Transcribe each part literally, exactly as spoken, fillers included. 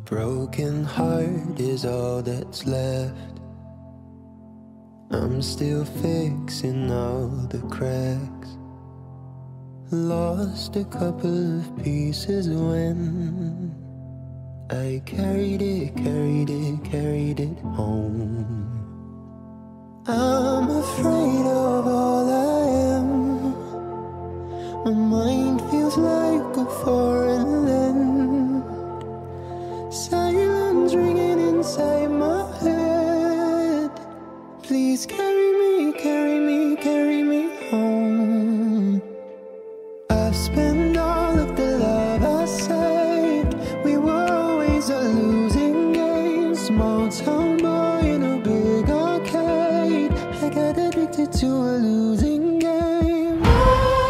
broken heart is all that's left. I'm still fixing all the cracks. Lost a couple of pieces when I carried it, carried it, carried it home. I'm afraid of all I am. My mind feels like a foreign land. Silence ringing inside my head. Please carry me, carry me, carry me home. I've spent all of the love I saved. We were always a losing game. Small town boy in a big arcade. I got addicted to a losing game. Oh,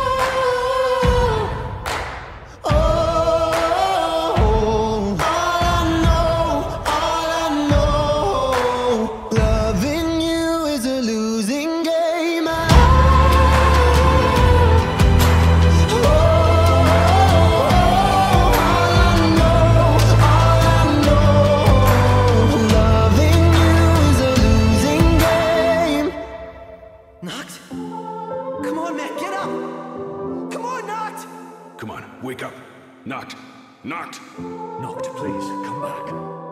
oh, oh, all I know, all I know, loving you is a losing game. I Noct? Come on, man, get up! Come on, Noct! Come on, wake up. Noct. Noct. Noct, please, come back.